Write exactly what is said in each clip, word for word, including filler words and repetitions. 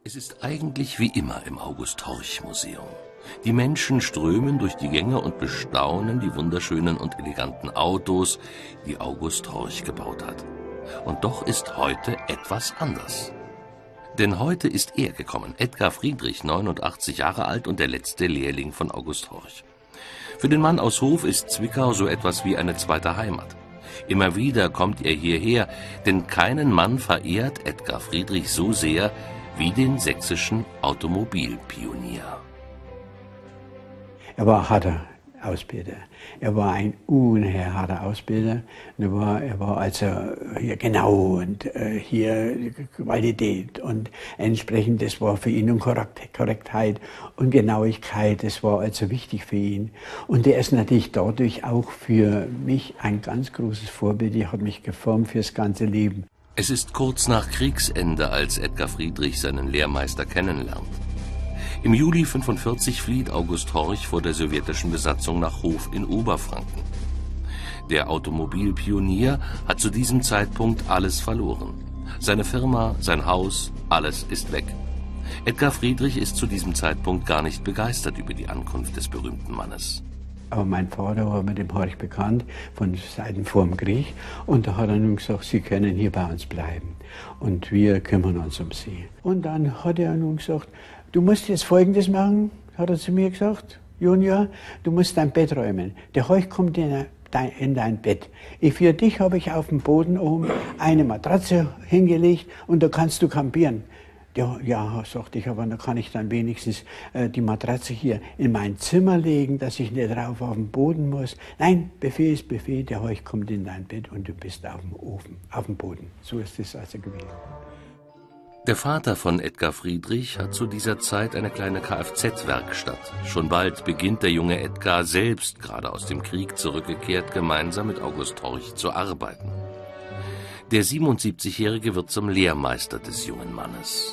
Es ist eigentlich wie immer im August-Horch-Museum. Die Menschen strömen durch die Gänge und bestaunen die wunderschönen und eleganten Autos, die August Horch gebaut hat. Und doch ist heute etwas anders. Denn heute ist er gekommen, Edgar Friedrich, neunundachtzig Jahre alt und der letzte Lehrling von August Horch. Für den Mann aus Hof ist Zwickau so etwas wie eine zweite Heimat. Immer wieder kommt er hierher, denn keinen Mann verehrt Edgar Friedrich so sehr wie den sächsischen Automobilpionier. Er war harter Ausbilder. Er war ein unheimlich harter Ausbilder. Er war, er war also hier genau und äh, hier Qualität und entsprechend, das war für ihn und Korrektheit und Genauigkeit, das war also wichtig für ihn. Und er ist natürlich dadurch auch für mich ein ganz großes Vorbild. Er hat mich geformt fürs ganze Leben. Es ist kurz nach Kriegsende, als Edgar Friedrich seinen Lehrmeister kennenlernt. Im Juli fünfundvierzig flieht August Horch vor der sowjetischen Besatzung nach Hof in Oberfranken. Der Automobilpionier hat zu diesem Zeitpunkt alles verloren. Seine Firma, sein Haus, alles ist weg. Edgar Friedrich ist zu diesem Zeitpunkt gar nicht begeistert über die Ankunft des berühmten Mannes. Aber mein Vater war mit dem Horch bekannt, von Seiten vor dem Krieg. Und da hat er nun gesagt, Sie können hier bei uns bleiben. Und wir kümmern uns um Sie. Und dann hat er nun gesagt, du musst jetzt Folgendes machen, hat er zu mir gesagt. Junior, du musst dein Bett räumen. Der Horch kommt in dein, in dein Bett. Ich, für dich habe ich auf dem Boden oben eine Matratze hingelegt und da kannst du kampieren. Ja, ja, sagte ich, aber da kann ich dann wenigstens äh, die Matratze hier in mein Zimmer legen, dass ich nicht drauf auf den Boden muss. Nein, Befehl ist Befehl, der Horch kommt in dein Bett und du bist auf dem Ofen, auf dem Boden. So ist es also gewesen. Der Vater von Edgar Friedrich hat zu dieser Zeit eine kleine Kfz-Werkstatt. Schon bald beginnt der junge Edgar selbst, gerade aus dem Krieg zurückgekehrt, gemeinsam mit August Horch zu arbeiten. Der siebenundsiebzigjährige wird zum Lehrmeister des jungen Mannes.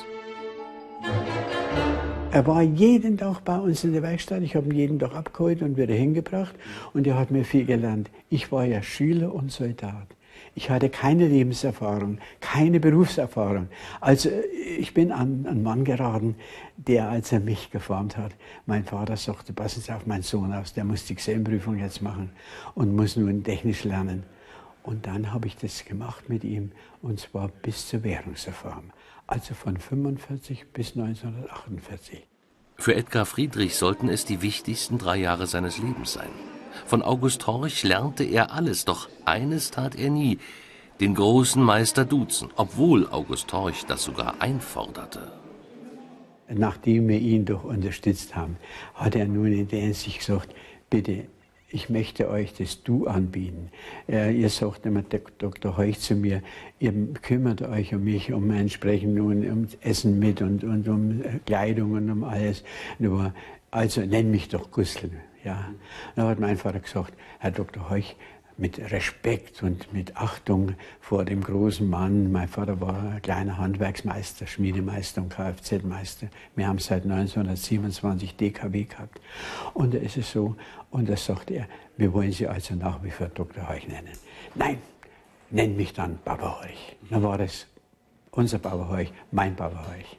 Er war jeden Tag bei uns in der Werkstatt. Ich habe ihn jeden Tag abgeholt und wieder hingebracht. Und er hat mir viel gelernt. Ich war ja Schüler und Soldat. Ich hatte keine Lebenserfahrung, keine Berufserfahrung. Also ich bin an einen Mann geraten, der, als er mich geformt hat, mein Vater sagte, passen Sie auf meinen Sohn aus, der muss die Gesellenprüfung jetzt machen und muss nun technisch lernen. Und dann habe ich das gemacht mit ihm, und zwar bis zur Währungsreform. Also von fünfundvierzig bis neunzehnhundertachtundvierzig. Für Edgar Friedrich sollten es die wichtigsten drei Jahre seines Lebens sein. Von August Horch lernte er alles, doch eines tat er nie, den großen Meister duzen, obwohl August Horch das sogar einforderte. Nachdem wir ihn doch unterstützt haben, hat er nun in der Hinsicht gesagt, bitte, ich möchte euch das Du anbieten. Äh, ihr sagt immer, Doktor Horch zu mir, ihr kümmert euch um mich, um entsprechend nun um Essen mit und, und um Kleidung und um alles. Nur, also nenn mich doch Gustl. Ja. Dann hat mein Vater gesagt, Herr Doktor Horch, mit Respekt und mit Achtung vor dem großen Mann. Mein Vater war ein kleiner Handwerksmeister, Schmiedemeister und Kfz-Meister. Wir haben seit neunzehnhundertsiebenundzwanzig D K W gehabt. Und da ist es so, und da sagt er, wir wollen Sie also nach wie vor Doktor Horch nennen. Nein, nenn mich dann Papa Horch. Dann war das unser Papa Horch, mein Papa Horch.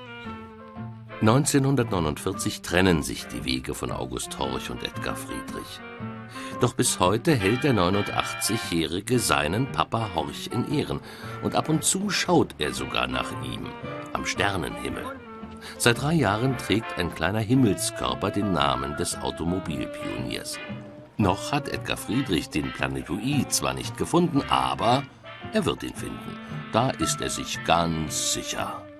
neunzehnhundertneunundvierzig trennen sich die Wege von August Horch und Edgar Friedrich. Doch bis heute hält der neunundachtzigjährige seinen Papa Horch in Ehren. Und ab und zu schaut er sogar nach ihm, am Sternenhimmel. Seit drei Jahren trägt ein kleiner Himmelskörper den Namen des Automobilpioniers. Noch hat Edgar Friedrich den Planetoid zwar nicht gefunden, aber er wird ihn finden. Da ist er sich ganz sicher.